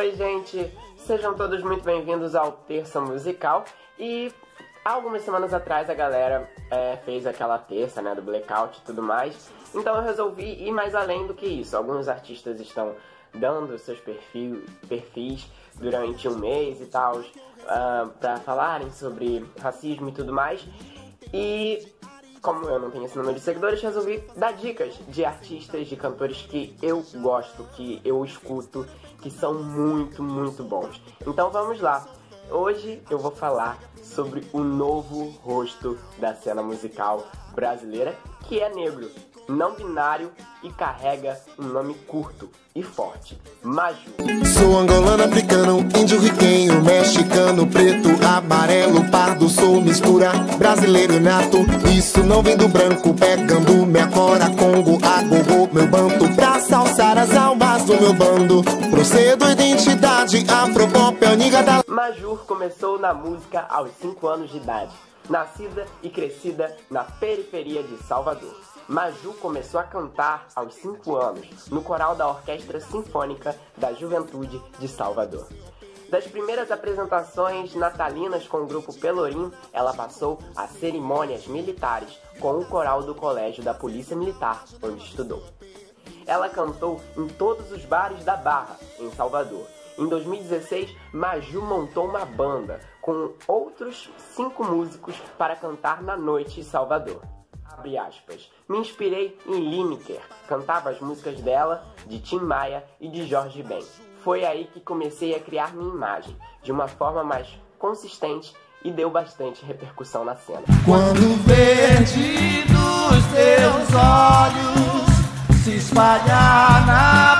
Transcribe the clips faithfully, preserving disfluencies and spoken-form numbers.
Oi, gente! Sejam todos muito bem-vindos ao Terça Musical. E algumas semanas atrás a galera é, fez aquela terça, né, do Blackout e tudo mais. Então eu resolvi ir mais além do que isso. Alguns artistas estão dando seus perfil, perfis durante um mês e tal, uh, pra falarem sobre racismo e tudo mais. E como eu não tenho esse número de seguidores, resolvi dar dicas de artistas, de cantores que eu gosto, que eu escuto, que são muito, muito bons. Então vamos lá. Hoje eu vou falar sobre o novo rosto da cena musical brasileira, que é negro, não binário e carrega um nome curto e forte: Maju. Sou angolano, africano, índio, riquenho, mexicano, preto, amarelo, pardo, sou mistura, brasileiro nato. Isso não vem do branco, pegando minha cora, Congo, agogô, meu banto, pra salsar as almas do meu bando. Procedo, identidade, afropop, aniga da... Maju começou na música aos cinco anos de idade, nascida e crescida na periferia de Salvador. Maju começou a cantar aos cinco anos no coral da Orquestra Sinfônica da Juventude de Salvador. Das primeiras apresentações natalinas com o grupo Pelourinho, ela passou a cerimônias militares com o coral do Colégio da Polícia Militar, onde estudou. Ela cantou em todos os bares da Barra, em Salvador. Em dois mil e dezesseis, Maju montou uma banda com outros cinco músicos para cantar na noite em Salvador. Abre aspas. Me inspirei em Lineker, cantava as músicas dela, de Tim Maia e de Jorge Ben. Foi aí que comecei a criar minha imagem, de uma forma mais consistente, e deu bastante repercussão na cena. Quando o verde dos teus olhos se espalhar na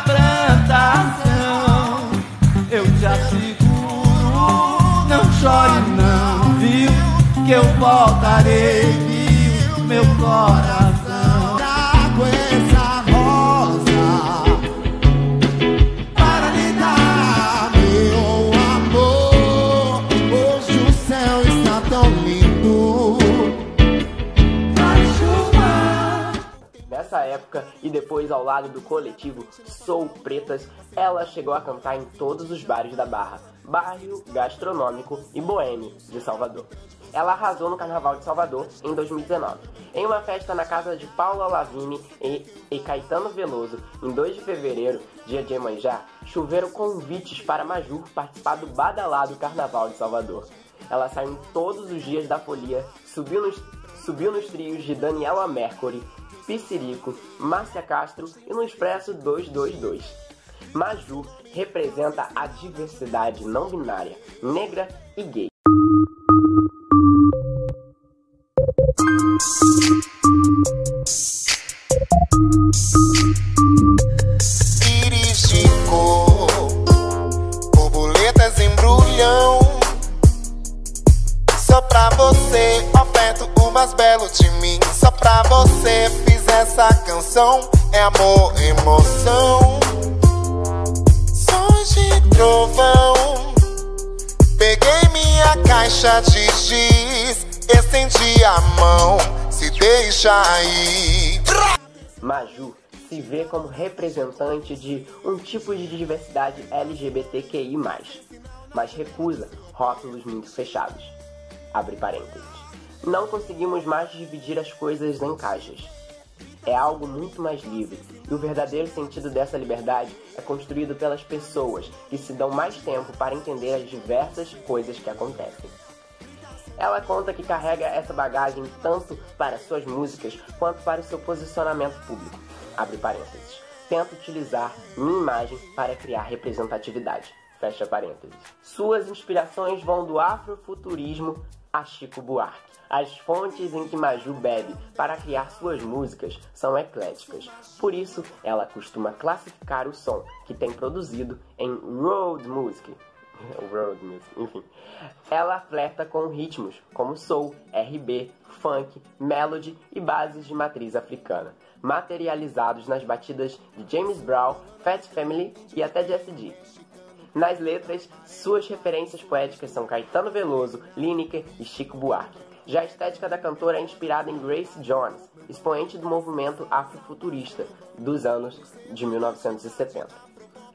plantação, eu te asseguro, não chore não, viu, que eu voltarei, viu, meu coração. Trago essa rosa para lhe dar meu amor. Hoje o céu está tão lindo. Vai chuva. Nessa época, e depois ao lado do coletivo Soul Pretas, ela chegou a cantar em todos os bares da Barra, bairro gastronômico e boêmio de Salvador. Ela arrasou no Carnaval de Salvador em dois mil e dezenove. Em uma festa na casa de Paula Lavigne e, e Caetano Veloso, em dois de fevereiro, dia de Iemanjá, choveram convites para Maju participar do badalado Carnaval de Salvador. Ela saiu em todos os dias da folia, subiu nos, subiu nos trios de Daniela Mercury, Piscirico, Márcia Castro e no Expresso duzentos e vinte e dois. Maju representa a diversidade não binária, negra e gay. Íris de cor, borboletas embrulham. Só pra você oferto o mais belo de mim. Só pra você fiz essa canção. É amor, emoção, sons de trovão. Peguei minha caixa de giz, estendi a mão, se deixa aí. Maju se vê como representante de um tipo de diversidade L G B T Q I mais, mas recusa rótulos muito fechados. Abre parênteses. Não conseguimos mais dividir as coisas em caixas. É algo muito mais livre, e o verdadeiro sentido dessa liberdade é construído pelas pessoas que se dão mais tempo para entender as diversas coisas que acontecem. Ela conta que carrega essa bagagem tanto para suas músicas quanto para o seu posicionamento público. Abre parênteses. Tenta utilizar minha imagem para criar representatividade. Fecha parênteses. Suas inspirações vão do afrofuturismo a Chico Buarque. As fontes em que Maju bebe para criar suas músicas são ecléticas. Por isso, ela costuma classificar o som que tem produzido em road music. Road music, enfim. Ela flerta com ritmos como soul, R B, funk, melody e bases de matriz africana, materializados nas batidas de James Brown, Fat Family e até Jessie J. Nas letras, suas referências poéticas são Caetano Veloso, Lineker e Chico Buarque. Já a estética da cantora é inspirada em Grace Jones, expoente do movimento afrofuturista dos anos de mil novecentos e setenta.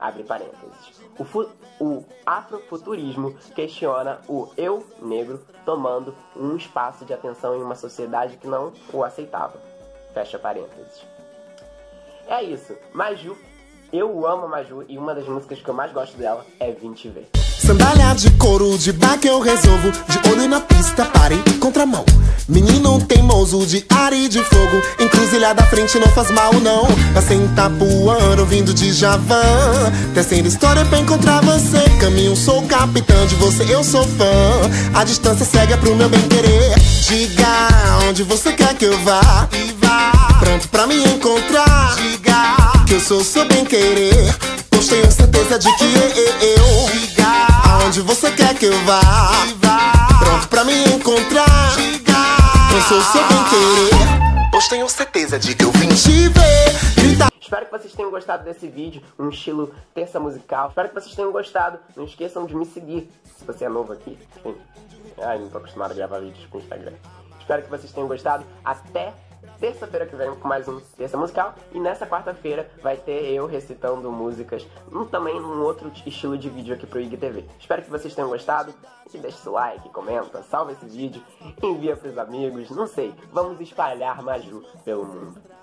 abre parênteses. O, fu o afrofuturismo questiona o eu negro tomando um espaço de atenção em uma sociedade que não o aceitava, fecha parênteses. É isso, Maju, eu amo a Maju e uma das músicas que eu mais gosto dela é Vim Te Ver. Sandália de couro, de baque eu resolvo, de olho na pista, parem, contramão. Menino teimoso, de ar e de fogo, encruzilhada à frente não faz mal não. Passei em Itapuã, vindo de Javan, tecendo história pra encontrar você. Caminho, sou capitão, de você eu sou fã, a distância cega pro meu bem querer. Diga onde você quer que eu vá, e vá, pronto pra me encontrar. Diga que eu sou seu bem querer, pois tenho certeza de que eu. Diga aonde você quer que eu vá, e vá, pronto pra me encontrar. Diga eu sou seu bem querer, pois tenho certeza de que eu vim te ver. Grita. Espero que vocês tenham gostado desse vídeo, um estilo terça musical. Espero que vocês tenham gostado. Não esqueçam de me seguir, se você é novo aqui. Enfim, ai, não tô acostumado a gravar vídeos pro Instagram. Espero que vocês tenham gostado. Até terça-feira que vem com mais um Terça Musical. E nessa quarta-feira vai ter eu recitando músicas um, também num outro estilo de vídeo aqui pro I G T V. Espero que vocês tenham gostado. E deixa seu like, comenta, salva esse vídeo, envia pros amigos, não sei. Vamos espalhar Maju pelo mundo.